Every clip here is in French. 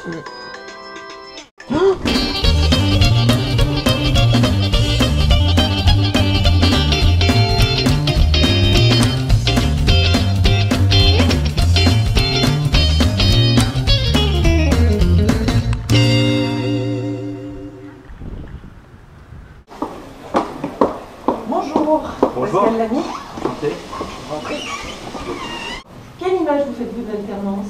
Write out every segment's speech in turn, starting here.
Bonjour. L'ami. Enchanté. Rentrez. Quelle image vous faites-vous de l'alternance?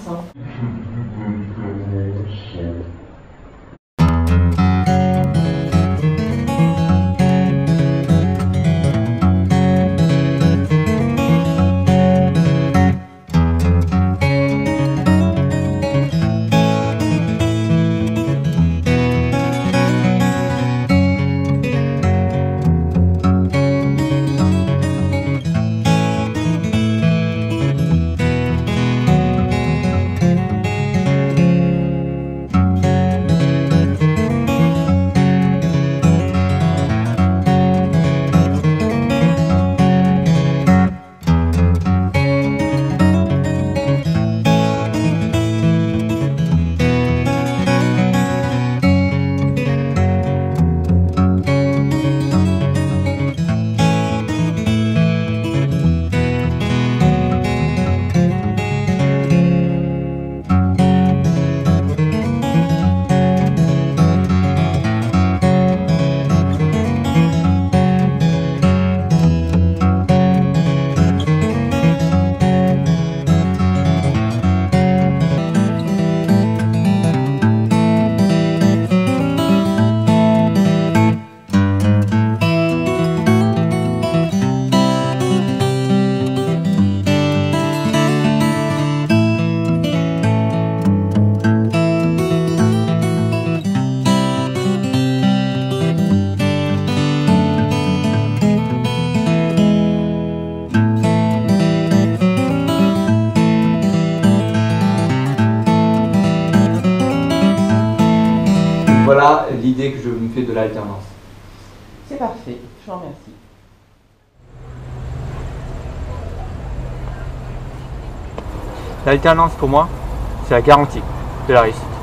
Voilà l'idée que je me fais de l'alternance. C'est parfait, je vous remercie. L'alternance pour moi, c'est la garantie de la réussite.